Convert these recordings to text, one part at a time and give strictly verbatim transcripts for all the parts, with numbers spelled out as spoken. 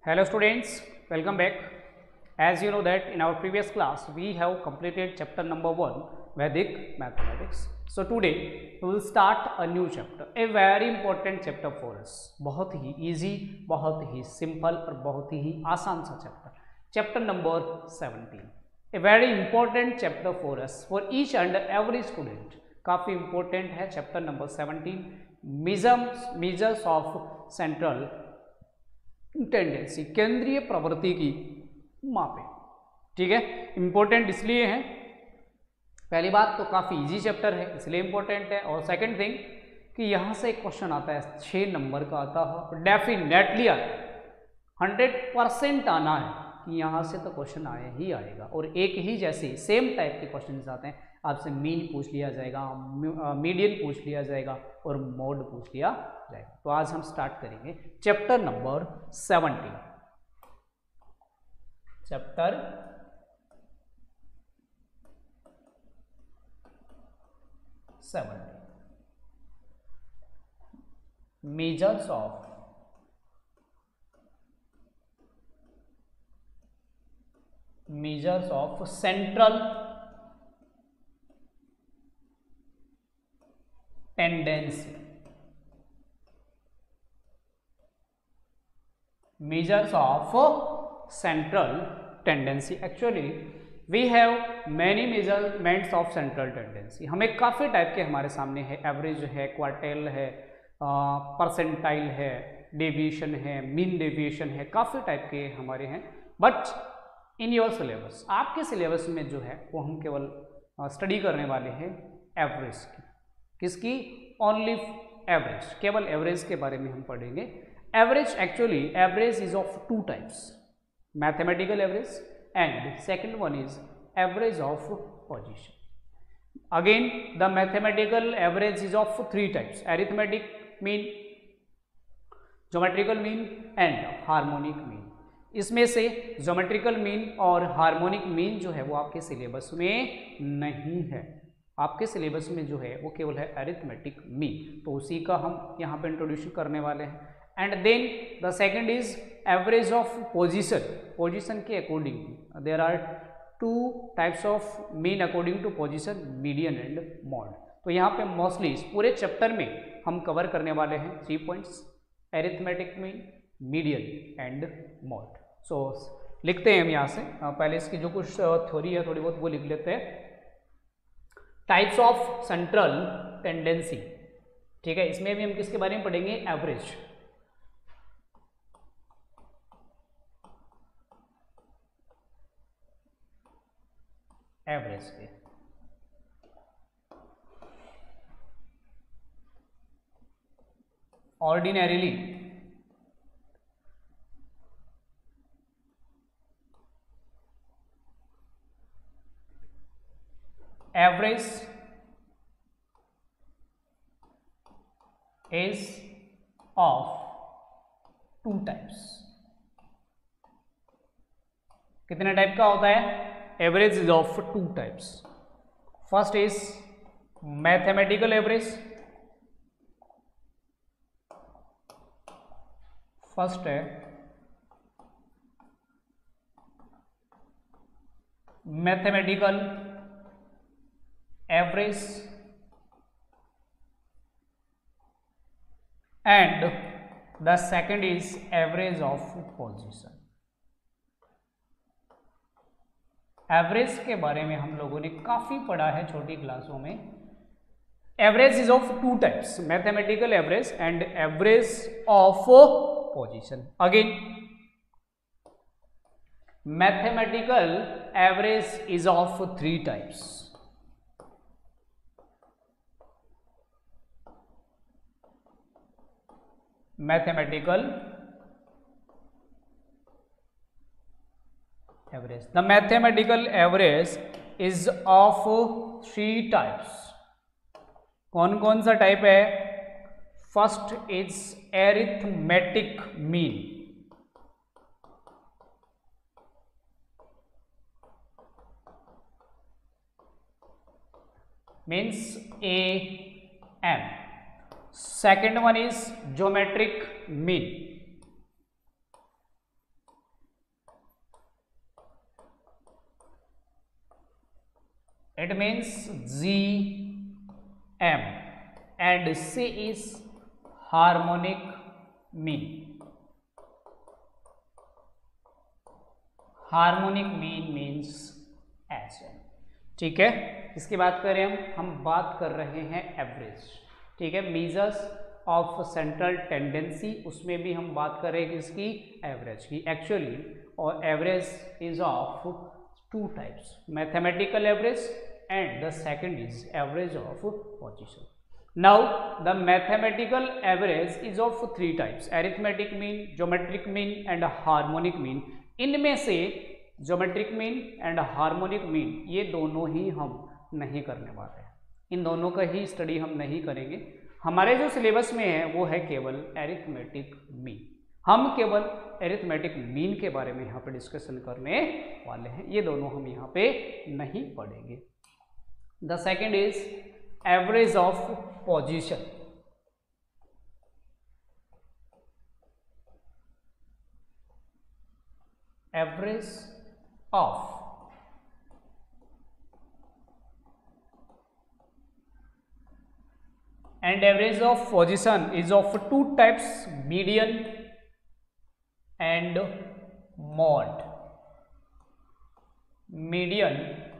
Hello students, welcome back. As you know that in our previous class we have completed chapter number one, Vedic mathematics. So today we will start a new chapter, a very important chapter for us. बहुत ही easy, बहुत ही simple और बहुत ही आसान सा chapter. Chapter number seventeen. A very important chapter for us, for each and every student. काफ़ी important है chapter number seventeen. Measures measures of central tendency, केंद्रीय प्रवृत्ति की मापे. ठीक है, इंपॉर्टेंट इसलिए है, पहली बात तो काफ़ी इजी चैप्टर है इसलिए इंपॉर्टेंट है, और सेकंड थिंग कि यहाँ से एक क्वेश्चन आता है छः नंबर का आता है, डेफिनेटली आता है, हंड्रेड परसेंट आना है कि यहाँ से तो क्वेश्चन आया ही आएगा. और एक ही जैसे सेम टाइप के क्वेश्चन आते हैं, आपसे मीन पूछ लिया जाएगा, मीडियन पूछ लिया जाएगा और मोड पूछ लिया जाएगा. तो आज हम स्टार्ट करेंगे chapter number seventeen. Chapter seventeen, measures of measures of central tendency. Measures of central tendency. Actually we have many measurements of central tendency. हमें काफ़ी टाइप के हमारे सामने है, एवरेज है, क्वार्टाइल है, परसेंटाइल है, डेविएशन है, मीन डेविएशन है, काफ़ी टाइप के हमारे हैं. बट इन योर सिलेबस, आपके सिलेबस में जो है वो हम केवल स्टडी करने वाले हैं एवरेज की. किसकी? ओनली एवरेज, केवल एवरेज के बारे में हम पढ़ेंगे. Average, actually average is of two types, mathematical average and second one is average of position. Again the mathematical average is of three types, arithmetic mean, geometrical mean and harmonic mean. इसमें से geometrical mean और harmonic mean जो है वो आपके syllabus में नहीं है. आपके सिलेबस में जो है वो केवल है अरिथमेटिक मीन, तो उसी का हम यहाँ पे इंट्रोड्यूशन करने वाले हैं. And then the second is average of position. Position के according there are two types of mean according to position, median and mode. तो यहाँ पे मोस्टली इस पूरे चैप्टर में हम कवर करने वाले हैं three points, arithmetic mean, median and mode. So so, लिखते हैं हम यहाँ से, पहले इसकी जो कुछ थ्योरी है थोड़ी बहुत वो लिख लेते हैं. Types of central tendency. ठीक है, इसमें भी हम किसके बारे में पढ़ेंगे? एवरेज. एवरेज के ordinarily average is of two types. कितने टाइप का होता है? Average is of two types. First is mathematical average. First है mathematical average and the second is average of position. Average के बारे में हम लोगों ने काफी पढ़ा है छोटी क्लासों में. Average is of two types, mathematical average and average of position. Again mathematical average is of three types. Mathematical average. The mathematical average is of three types. कौन कौन सा टाइप है? First is arithmetic mean. Means A M. Second one is geometric mean. it means G M, and C is harmonic mean. Harmonic mean means H M. ठीक है, इसकी बात करें हम हम बात कर रहे हैं एवरेज. ठीक है, मेजर्स ऑफ सेंट्रल टेंडेंसी, उसमें भी हम बात करेंगे इसकी एवरेज की. एक्चुअली और average is of two types, mathematical average and the second is average of position. Now the mathematical average is of three types, arithmetic mean, geometric mean and harmonic mean. इनमें से geometric mean and harmonic mean ये दोनों ही हम नहीं करने वाले हैं, इन दोनों का ही स्टडी हम नहीं करेंगे. हमारे जो सिलेबस में है वो है केवल अरिथमेटिक मीन. हम केवल अरिथमेटिक मीन के बारे में यहाँ पे डिस्कशन करने वाले हैं, ये दोनों हम यहाँ पे नहीं पढ़ेंगे. The second is average of position. Average of and average of position is of two types, median and mode. Median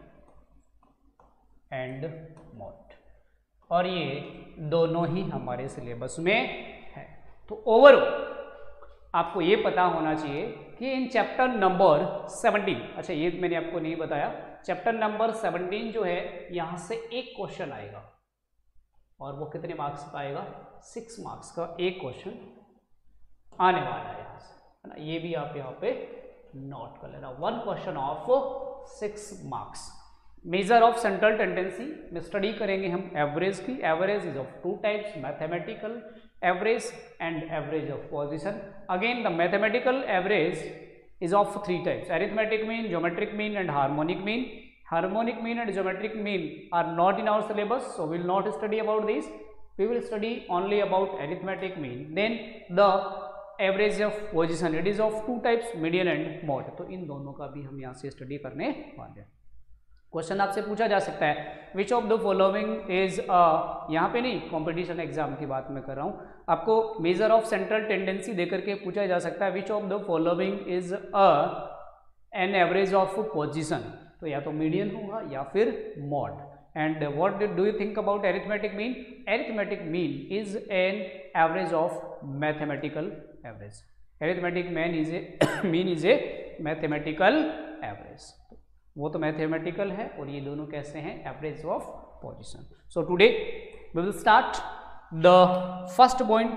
and mode, और ये दोनों ही हमारे सिलेबस में है. तो ओवरऑल आपको ये पता होना चाहिए कि इन चैप्टर नंबर सेवनटीन, अच्छा ये मैंने आपको नहीं बताया, चैप्टर नंबर सेवनटीन जो है यहाँ से एक क्वेश्चन आएगा और वो कितने मार्क्स का आएगा, सिक्स मार्क्स का एक क्वेश्चन आने वाला है यहाँ से, है ना. ये भी आप यहाँ पे नोट कर लेना, one question of six marks. Measure of central tendency में स्टडी करेंगे हम एवरेज की. Average is of two types, mathematical average and average of position. Again the mathematical average is of three types, arithmetic mean, geometric mean and harmonic mean. Harmonic mean and geometric mean are not in our syllabus, so we will not study about these. We will study only about arithmetic mean. Then the average of position, it is of two types, median and mode. तो इन दोनों का भी हम यहाँ से study करने वाले हैं. क्वेश्चन आपसे पूछा जा सकता है which of the following is a, यहाँ पे नहीं, कंपटीशन एग्जाम की बात मैं कर रहा हूँ. आपको मेजर ऑफ सेंट्रल टेंडेंसी देकर के पूछा जा सकता है which of the following is a an average of position. तो या तो मीडियन होगा या फिर mode. And what do you think about arithmetic mean? Arithmetic mean is an average of mathematical average. Arithmetic mean is a mean is a mathematical average. वो तो mathematical है और ये दोनों कैसे हैं, average of position. So today we will start the first point,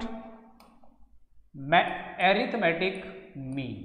arithmetic mean.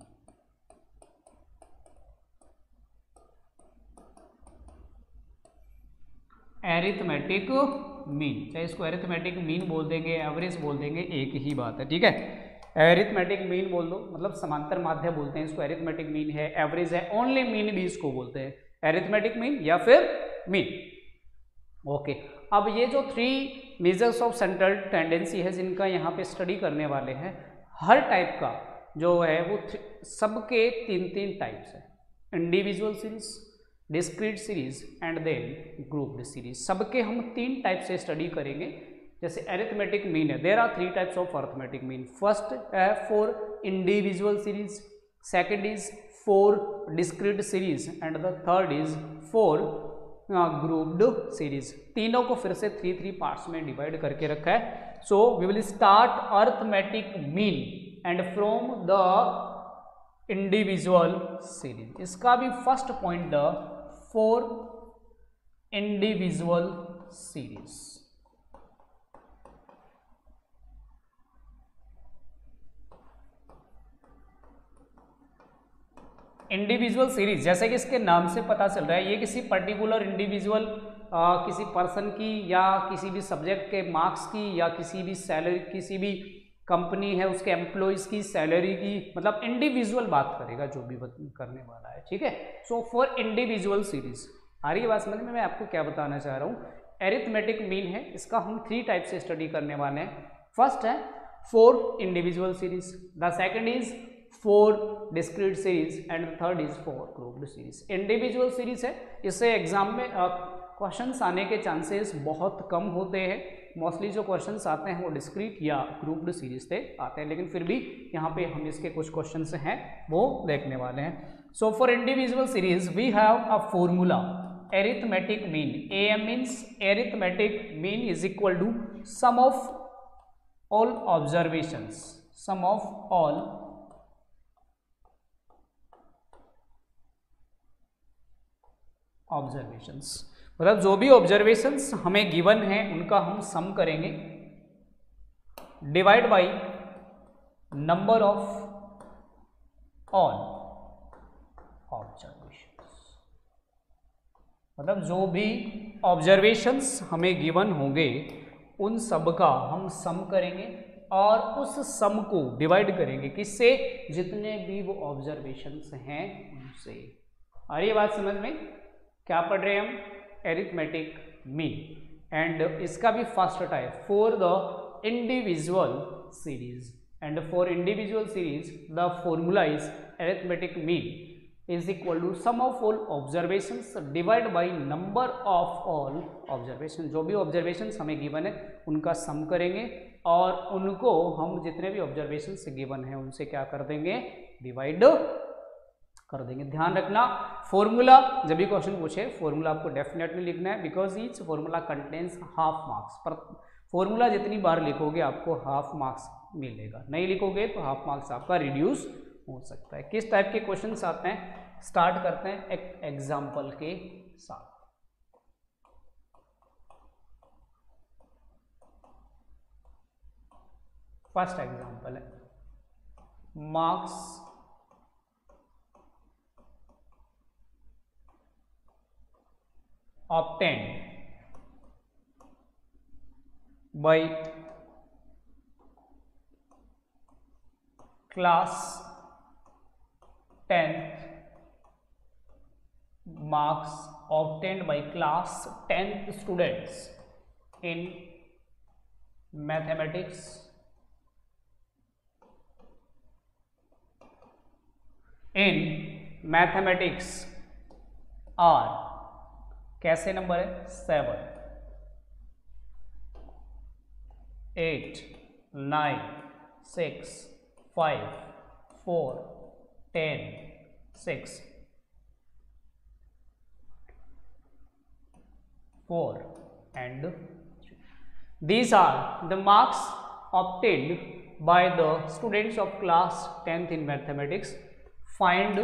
Arithmetic mean, चाहे इसको एरिथमेटिक मीन बोल देंगे, एवरेज बोल देंगे, एक ही बात है. ठीक है, एरिथमेटिक मीन बोल दो, मतलब समांतर माध्य बोलते हैं इसको. एरिथमेटिक मीन है, एवरेज है, ओनली मीन भी इसको बोलते हैं, एरिथमेटिक मीन या फिर मीन. ओके, अब ये जो three measures of central tendency है जिनका यहाँ पे स्टडी करने वाले हैं, हर टाइप का जो है वो सबके तीन तीन टाइप्स है. Individual series, discrete series and then grouped series. सबके हम तीन टाइप से स्टडी करेंगे. जैसे अरिथमेटिक मीन है, there are three types of arithmetic mean. First है for individual series, second is for discrete series and the third is for grouped series. तीनों को फिर से थ्री थ्री पार्ट्स में डिवाइड करके रखा है. So we will start arithmetic mean and from the individual series. इसका भी first point the for individual series. Individual series, जैसे कि इसके नाम से पता चल रहा है, ये किसी पर्टिकुलर इंडिविजुअल किसी पर्सन की या किसी भी सब्जेक्ट के मार्क्स की या किसी भी सैलरी, किसी भी कंपनी है उसके एम्प्लॉयज़ की सैलरी की, मतलब इंडिविजुअल बात करेगा जो भी करने वाला है. ठीक है, सो फॉर इंडिविजुअल सीरीज. आ रही है बात समझ में? मैं आपको क्या बताना चाह रहा हूँ, एरिथमेटिक मीन है, इसका हम थ्री टाइप से स्टडी करने वाले हैं. फर्स्ट है for individual series, the second is for discrete series and third is for grouped series. Individual series है, इससे एग्जाम में क्वेश्चंस आने के चांसेस बहुत कम होते हैं। मोस्टली जो क्वेश्चंस आते हैं वो डिस्क्रीट या ग्रुप्ड सीरीज से आते हैं, लेकिन फिर भी यहाँ पे हम इसके कुछ क्वेश्चंस हैं वो देखने वाले हैं। So for individual series we have a formula arithmetic mean. A M means arithmetic mean is equal to sum of all observations, sum of all observations, मतलब जो भी ऑब्जर्वेशंस हमें गिवन है उनका हम सम करेंगे divide by number of all observations, मतलब जो भी ऑब्जर्वेशंस हमें गिवन होंगे उन सब का हम सम करेंगे और उस सम को डिवाइड करेंगे किससे, जितने भी वो ऑब्जर्वेशंस हैं उनसे। आ रही है बात समझ में? क्या पढ़ रहे हैं हम? Arithmetic mean. एंड इसका भी first type for the individual series, and for individual series the formula is arithmetic mean is equal to sum of all observations divided by number of all observations। जो भी observations हमें given है उनका सम करेंगे और उनको हम जितने भी observations given है उनसे क्या कर देंगे, डिवाइड कर देंगे। ध्यान रखना फॉर्मूला जब भी क्वेश्चन पूछे फॉर्मूला आपको डेफिनेटली लिखना है, because each formula contains half marks. पर फॉर्मूला जितनी बार लिखोगे आपको हाफ मार्क्स मिलेगा, नहीं लिखोगे तो हाफ मार्क्स आपका रिड्यूस हो सकता है। किस टाइप के क्वेश्चंस आते हैं, स्टार्ट करते हैं एक एग्जांपल के साथ। फर्स्ट एग्जांपल है marks obtained by class tenth, marks obtained by class tenth students in mathematics in mathematics are कैसे नंबर है, seven, eight, nine, six, five, four, ten, six, four and three. These are the marks obtained by the students of class tenth in mathematics. Find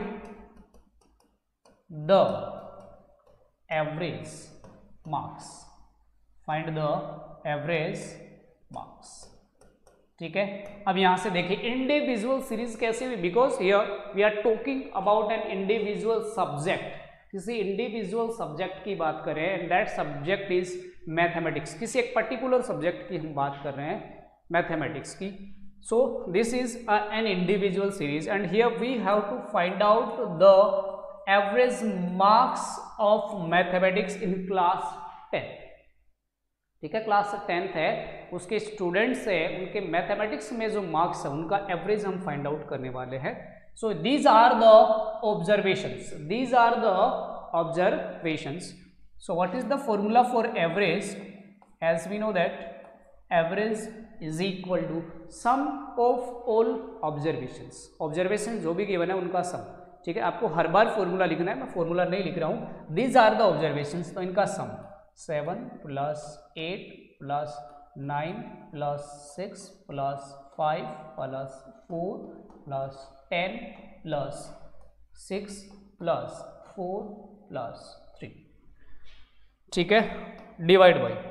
the average marks. Find the average marks. ठीक है, अब यहां से देखिए individual series कैसे हुई, because here we are talking about an individual subject. किसी individual subject की बात करें and that subject is mathematics, किसी एक पर्टिकुलर सब्जेक्ट की हम बात कर रहे हैं मैथमेटिक्स की। So this is an individual series and here we have to find out the average marks of mathematics in class tenth. ठीक है, क्लास टेंथ है उसके स्टूडेंट्स है, उनके मैथमेटिक्स में जो मार्क्स है उनका एवरेज हम फाइंड आउट करने वाले हैं। So these are the observations, these are the observations. So what is the formula for average? As we know that average is equal to sum of all observations. Observation जो भी given है उनका सम। ठीक है, आपको हर बार फॉर्मूला लिखना है, मैं फॉर्मूला नहीं लिख रहा हूं। दीज आर द ऑब्जर्वेशंस, तो इनका sum seven plus eight plus nine plus six plus five plus four plus ten plus six plus four plus three. ठीक है, divide by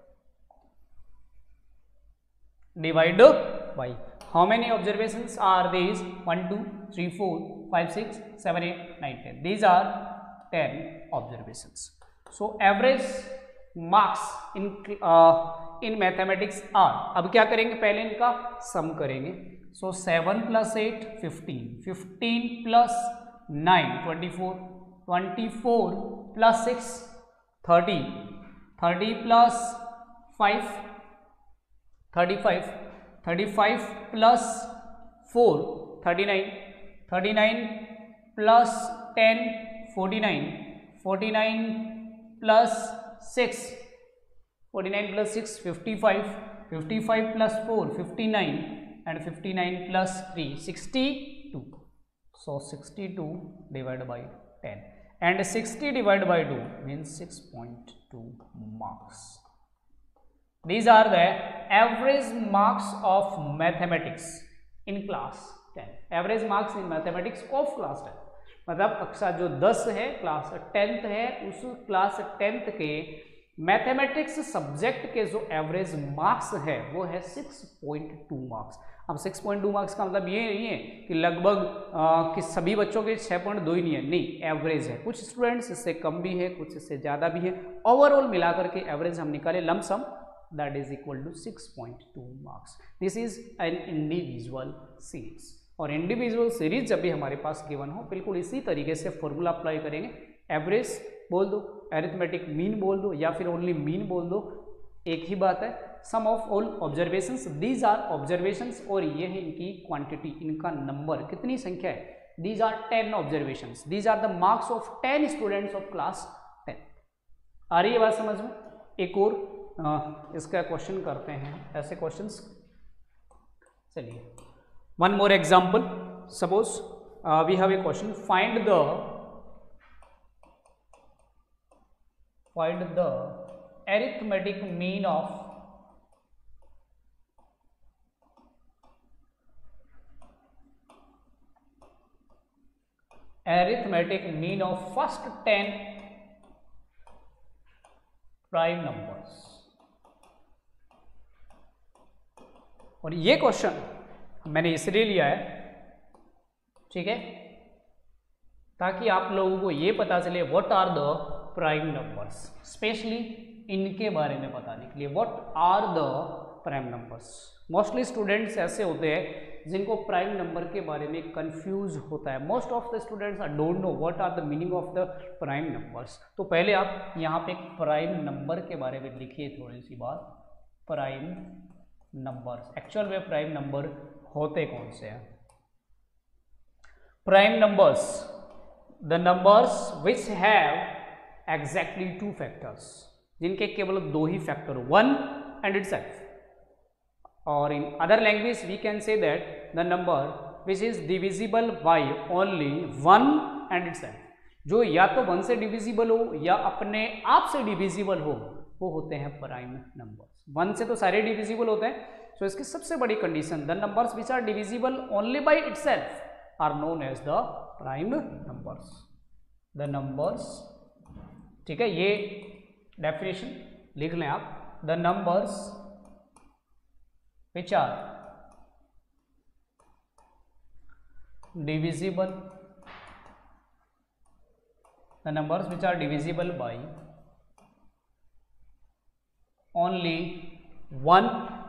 divide by how many observations are these? One two three four five six seven eight nine ten. These are ten observations. So average marks in in mathematics are, अब क्या करेंगे, पहले इनका sum करेंगे। So seven plus eight fifteen, fifteen plus nine twenty four, twenty four plus six thirty, thirty plus five thirty five, thirty five plus four thirty nine, thirty nine plus ten forty nine, forty nine plus six, forty nine plus six fifty five, fifty five plus four fifty nine and fifty nine plus three sixty two. So sixty-two divided by ten and sixty divided by two means six point two marks. These are the average marks of mathematics in class ten. Average marks in mathematics of class ten. मतलब कक्षा जो दस है, class tenth है, उस class tenth के mathematics subject के जो एवरेज मार्क्स है वो है सिक्स पॉइंट टू मार्क्स. अब सिक्स पॉइंट टू मार्क्स का मतलब ये नहीं है कि लगभग कि सभी बच्चों के छह पॉइंट दो ही नहीं है, नहीं, एवरेज है. कुछ स्टूडेंट्स इससे कम भी है, कुछ इससे ज़्यादा भी है. ओवरऑल मिलाकर के एवरेज हम निकाले lump sum, that is equal to six point two marks. This is an individual series. और इंडिविजुअल सीरीज जब भी हमारे पास गिवन हो, बिल्कुल इसी तरीके से फॉर्मूला अप्लाई करेंगे. एवरेज बोल दो, अरिथमेटिक मीन बोल दो, या फिर ओनली मीन बोल दो, एक ही बात है. Sum of all observations, these are observations, और ये है इनकी क्वांटिटी, इनका नंबर, कितनी संख्या है. These are ten observations, these are the marks of ten students of class ten. आ रही है बात समझ में. एक और आ, इसका क्वेश्चन करते हैं, ऐसे क्वेश्चंस. चलिए, one more example. Suppose we have a question, find the find the arithmetic mean of arithmetic mean of first ten prime numbers. और ये क्वेश्चन मैंने इसलिए लिया है, ठीक है, ताकि आप लोगों को ये पता चले what are the prime numbers, specially इनके बारे में बताने के लिए. What are the prime numbers. Mostly students ऐसे होते हैं जिनको प्राइम नंबर के बारे में कंफ्यूज होता है. Most of the students don't know what are the meaning of the prime numbers. तो पहले आप यहाँ पे एक प्राइम नंबर के बारे में लिखिए थोड़ी सी बात. प्राइम नंबर्स, एक्चुअल में प्राइम नंबर होते कौन से हैं. Prime numbers, the numbers which have exactly two factors, जिनके केवल दो ही फैक्टर हो, वन एंड इटसेल्फ. और in other language we can say that the number which is divisible by only one and itself. जो या तो वन से डिविजिबल हो या अपने आप से डिविजिबल हो, वो होते हैं प्राइम नंबर्स. वन से तो सारे डिविजिबल होते हैं. सो so इसकी सबसे बड़ी condition, the numbers which are divisible only by itself are known as the prime numbers. The numbers, ठीक है, ये डेफिनेशन लिख लें आप. The numbers which are divisible, the numbers which are divisible by only one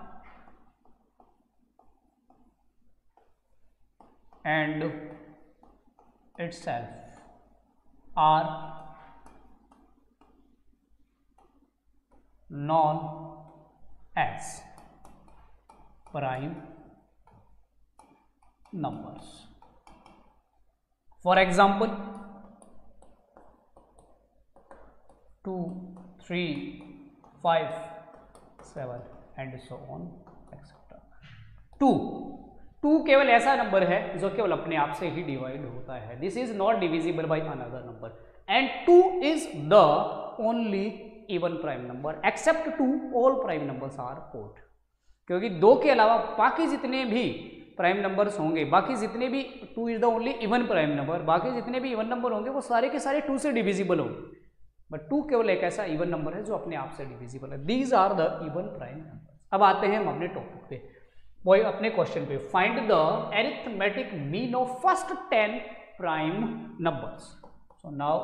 and itself are known as prime numbers. For example, two, three, five, seven and so on et cetera. two two केवल ऐसा number है जो केवल अपने आप से ही divide होता है. This is not divisible by another number and two is the only even prime number. Except two all prime numbers are odd. क्योंकि दो के अलावा बाकी जितने भी प्राइम नंबर्स होंगे, बाकी जितने भी, two is the only even prime number, बाकी जितने भी इवन नंबर होंगे वो सारे के सारे टू से डिविजिबल होंगे. बट टू केवल एक ऐसा इवन नंबर है जो अपने आप से डिविजिबल है. These are the even prime number. अब आते हैं हम अपने टॉपिक पे, वो अपने क्वेश्चन पे. Find the arithmetic mean of first ten prime numbers. So now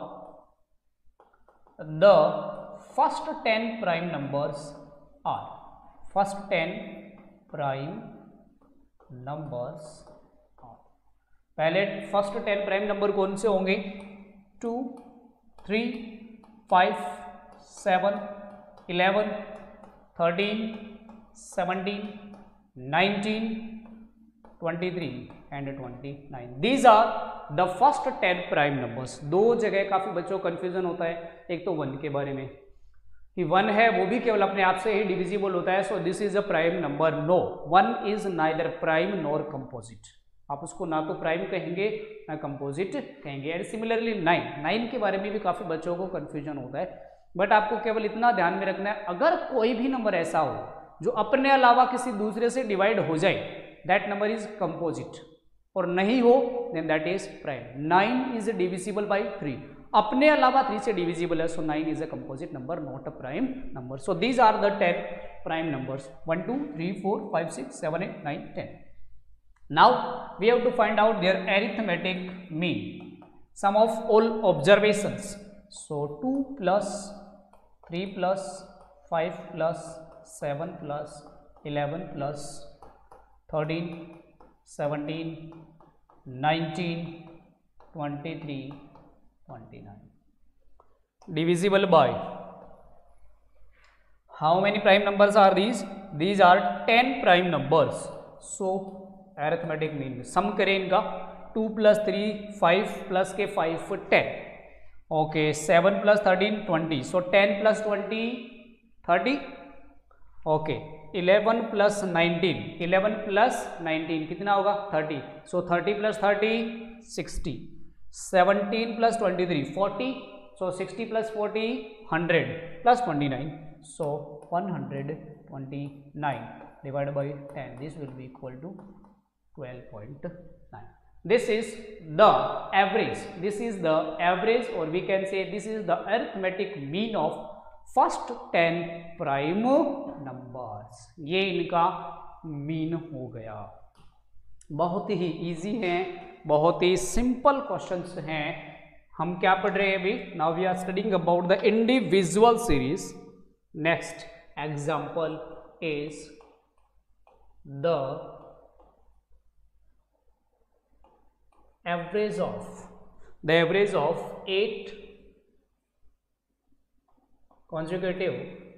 the first ten prime numbers are, first ten prime numbers are, पहले फर्स्ट टेन प्राइम नंबर कौन से होंगे? Two, three, five, seven, eleven, thirteen, seventeen, nineteen, twenty three and twenty nine. These are the first ten prime numbers. दो जगह काफी बच्चों को confusion होता है, एक तो वन के बारे में कि वन है वो भी केवल अपने आप से ही डिविजिबल होता है, so this is a prime number. No, one is neither prime nor composite. आप उसको ना तो प्राइम कहेंगे ना कंपोजिट कहेंगे। एंड सिमिलरली नाइन, नाइन के बारे में भी काफी बच्चों को कंफ्यूजन होता है, बट आपको केवल इतना ध्यान में रखना है, अगर कोई भी नंबर ऐसा हो जो अपने अलावा किसी दूसरे से डिवाइड हो जाए, दैट नंबर इज कंपोजिट, और नहीं हो then that is prime. Nine is divisible by three, अपने अलावा थ्री से डिविजिबल है, so nine is a composite number, not a prime number. So these are the ten prime numbers, one two three four five six seven eight nine ten. Now we have to find out their arithmetic mean, sum of all observations. So two plus three plus five plus seven plus eleven plus thirteen seventeen nineteen twenty three twenty nine. Divisible by how many prime numbers are these? These are ten prime numbers. So arithmetic mean sum करें इनका, two plus three five plus के five ten, okay seven plus thirteen twenty, so ten plus twenty thirty, okay eleven plus nineteen, eleven plus nineteen कितना होगा thirty, so thirty plus thirty sixty, seventeen plus twenty three forty, so sixty plus forty hundred plus twenty nine, so one hundred twenty nine divided by ten, this will be equal to twelve point nine. This is the average, this is the average, or we can say this is the arithmetic mean of first ten prime numbers. ये इनका mean हो गया। बहुत ही easy है, बहुत ही simple questions हैं। हम क्या पढ़ रहे हैं अभी? Now we are studying about the individual series. Next example is the average of the average of eight consecutive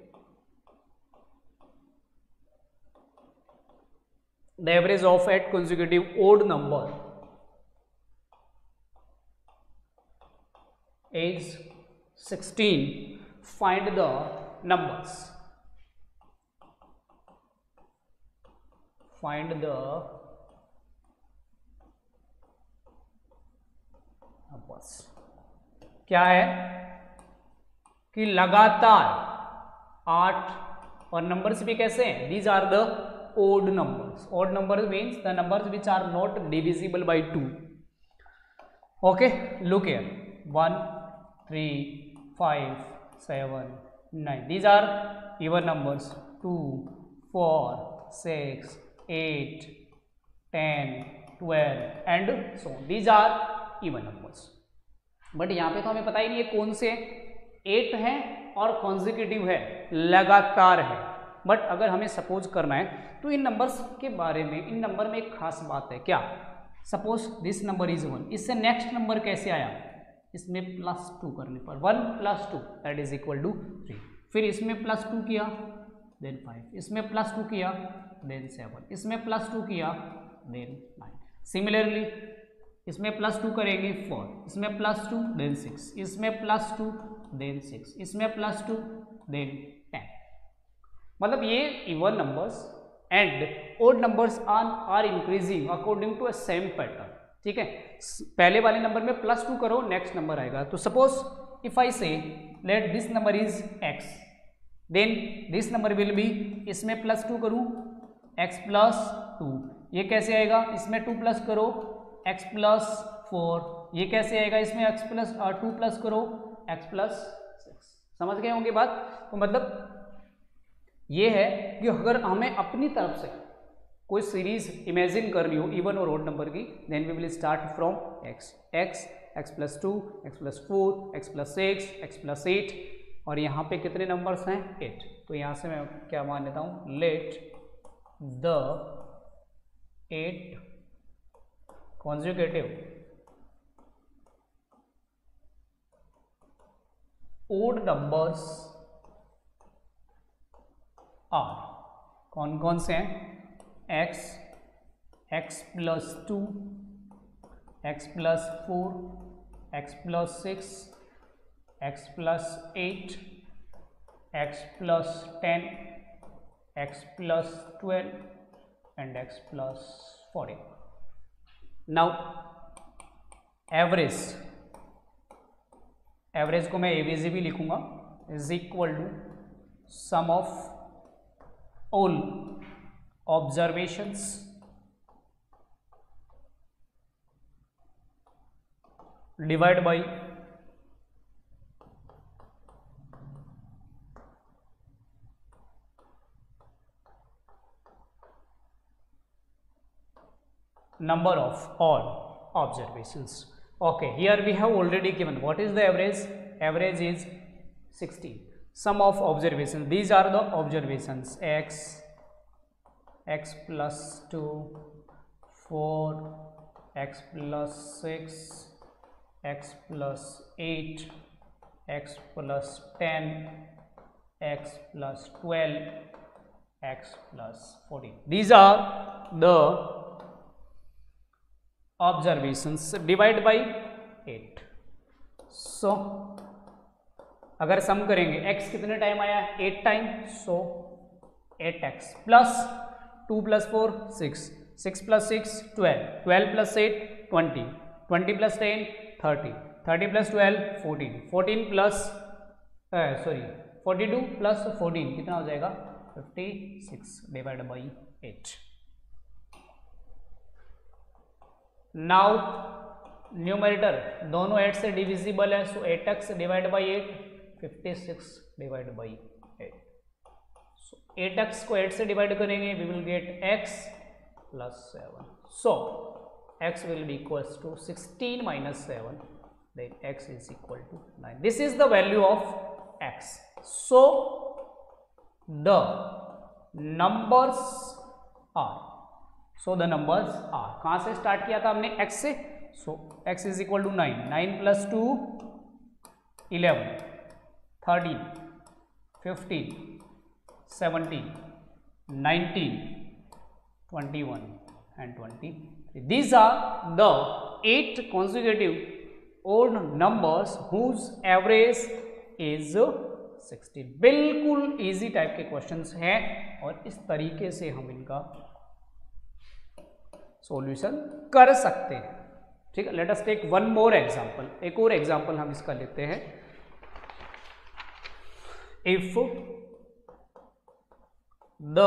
the average of eight consecutive odd number is sixteen. Find the numbers. Find the numbers. क्या है कि लगातार आठ, और numbers भी कैसे हैं? These are the odd numbers. Odd number means the numbers which are not divisible by two. Okay, look here, one three five seven nine, these are even numbers. Two four six eight ten twelve and so these are even numbers. But यहाँ पे तो हमें पता ही नहीं है कौन से eight है और कॉन्जिक्यूटिव है, लगातार है। बट अगर हमें सपोज करना है तो इन नंबर्स के बारे में, इन नंबर में एक खास बात है। क्या? Suppose this number is one, इससे नेक्स्ट नंबर कैसे आया? इसमें प्लस टू करने पर, one plus two that is equal to three. फिर इसमें प्लस टू किया देन फाइव, इसमें प्लस टू किया देन सेवन, इसमें प्लस टू किया देन नाइन। सिमिलरली इसमें प्लस टू करेंगे फोर, इसमें प्लस टू देन सिक्स, इसमें प्लस टू देन सिक्स, इसमें प्लस टू देन टेन। मतलब ये even numbers and odd numbers are are increasing according to a same pattern. ठीक है, पहले वाले नंबर में प्लस टू करो, नेक्स्ट नंबर आएगा। तो suppose if I say let this number is x, then this number will be, इसमें प्लस टू करूं एक्स प्लस टू, ये कैसे आएगा? इसमें टू प्लस करो एक्स प्लस फोर, ये कैसे आएगा? इसमें एक्स प्लस टू प्लस करो एक्स प्लस सिक्स। समझ गए होंगे बात? तो मतलब ये है कि अगर हमें अपनी तरफ से कोई सीरीज इमेजिन करनी हो इवन और ओड नंबर की, then we will start from x, x x plus two, x plus four, x plus six, x plus eight, और यहाँ पे कितने नंबर्स हैं? एट। तो यहाँ से मैं क्या मान लेता हूँ? Let the eight consecutive odd numbers are, कौन कौन से हैं? x, x plus two, x plus four, x plus six, x plus eight, x plus ten, x plus twelve and x plus fourteen. Now average average को मैं A V G भी लिखूंगा is equal to sum of all observations divide by number of all observations. Okay, here we have already given what is the average. Average is sixteen. Sum of observations, these are the observations: x, x plus two, four, x plus six, x plus eight, x plus ten, x plus twelve, x plus fourteen. These are the observations. Divide by eight. So अगर सम करेंगे x कितने time आया, eight time, so eight x plus two plus four six, six plus six twelve, twelve plus eight twenty, twenty plus ten thirty, thirty plus twelve fourteen, fourteen plus sorry forty two plus fourteen कितना हो जाएगा fifty six divide by eight. Now numerator दोनों eight से divisible है, so eight x divide by eight, fifty six divide by eight. So eight x को eight से divide करेंगे, we will get x plus seven. So x will be equals to sixteen minus seven, then x is equal to nine. This is the value of x. So the numbers are so the numbers are कहाँ से start किया था हमने, x से. So x is equal to nine, nine plus two eleven, thirteen, fifteen, seventeen, nineteen, twenty one and twenty. These are the eight consecutive odd numbers whose average is sixteen. बिल्कुल easy type के questions हैं और इस तरीके से हम इनका solution कर सकते हैं. ठीक है, let us take one more example. एक और एग्जांपल हम इसका लेते हैं. If the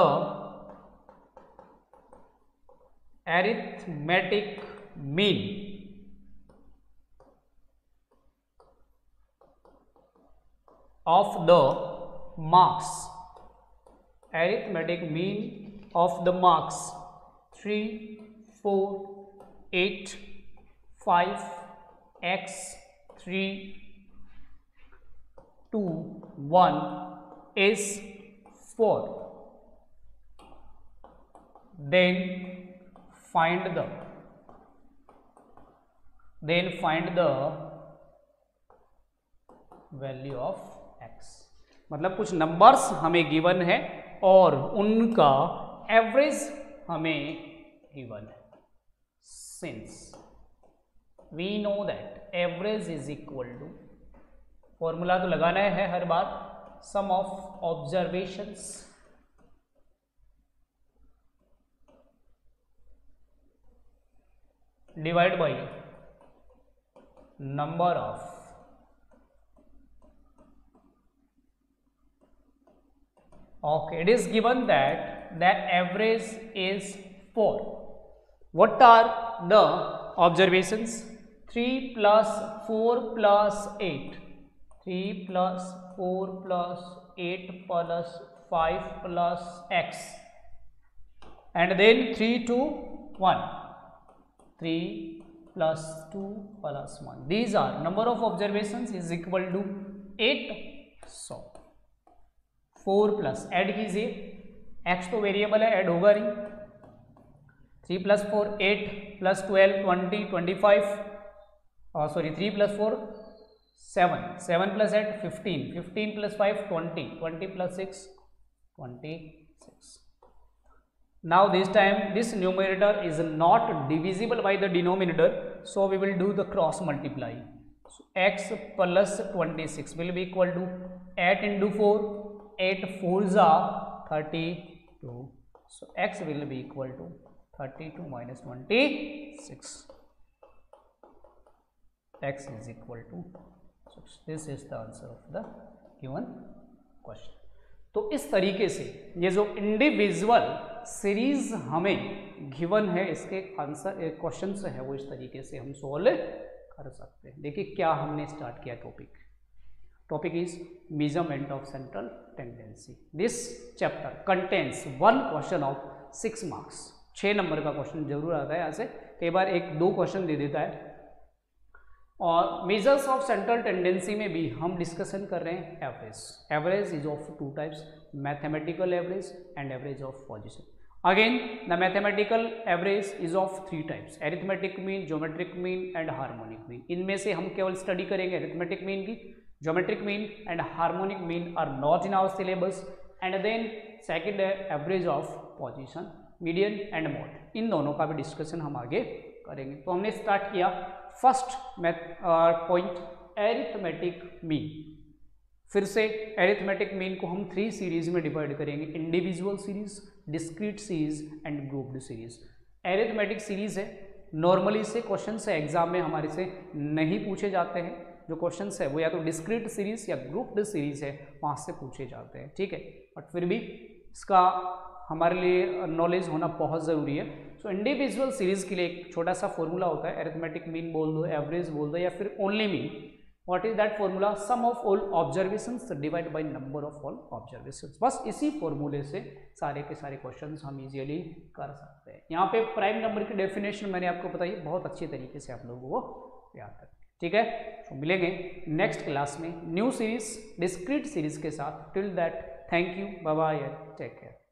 arithmetic mean of the marks arithmetic mean of the marks three, four, eight, five, x, three, two, one is four, then find the then find the value of x. मतलब कुछ numbers हमें given है और उनका average हमें given है. Since we know that average is equal to, formula तो लगाना है हर बार, sum of observations divide by number of okay, it is given that the average is four. What are the observations? three plus four plus eight, three plus four plus eight plus five plus x, and then three to one, three plus two plus one. These are number of observations is equal to eight. So four plus add कीजिए, x तो variable है, add होगा नहीं. Three plus four eight plus twelve twenty twenty five, sorry three plus four seven, seven plus eight fifteen, fifteen plus five twenty, twenty plus six twenty six. Now this time this numerator is not divisible by the denominator, so we will do the cross multiply. So x plus twenty-six will be equal to eight into four, eight fours are thirty-two. So x will be equal to thirty-two minus twenty-six. X is equal to six. This is the answer of the given question. तो इस तरीके से ये जो individual series हमें given है, इसके answer question है वो इस तरीके से हम सोल्व कर सकते हैं. देखिए क्या हमने स्टार्ट किया topic. Topic is measurement of central tendency. This chapter contains one question of six marks. छः नंबर का क्वेश्चन जरूर आता है यहाँ से, कई बार एक दो क्वेश्चन दे देता है. और मेजर्स ऑफ सेंट्रल टेंडेंसी में भी हम डिस्कशन कर रहे हैं average. Average is of two types, mathematical average and average of position. Again the mathematical average is of three types, arithmetic mean, geometric mean and harmonic mean. इनमें से हम केवल स्टडी करेंगे एरिथमेटिक मीन की. Geometric mean and harmonic mean are not in our syllabus. And then second है average of position, median and mode. इन दोनों का भी डिस्कशन हम आगे करेंगे. तो हमने स्टार्ट किया first math point arithmetic mean. फिर से एरिथमेटिक मीन को हम थ्री सीरीज में डिवाइड करेंगे, individual series, discrete series and grouped series. Arithmetic series है, नॉर्मली से क्वेश्चन से एग्जाम में हमारे से नहीं पूछे जाते हैं. जो क्वेश्चन है वो या तो डिस्क्रीट सीरीज या ग्रुप्ड सीरीज है, वहाँ से पूछे जाते हैं. ठीक है, बट फिर भी इसका हमारे लिए नॉलेज होना बहुत ज़रूरी है. सो इंडिविजुअल सीरीज़ के लिए एक छोटा सा फॉर्मूला होता है, एरिथमेटिक मीन बोल दो, एवरेज बोल दो, या फिर only mean. What is that formula? Sum of all observations divide by number of all observations. बस इसी फॉर्मूले से सारे के सारे क्वेश्चंस हम इजीली कर सकते हैं. यहाँ पे प्राइम नंबर की डेफिनेशन मैंने आपको बताई, बहुत अच्छी तरीके से आप लोगों को याद करें. ठीक है, तो मिलेंगे नेक्स्ट क्लास में न्यू सीरीज डिस्क्रीट सीरीज के साथ. Till that thank you, bye bye, take care.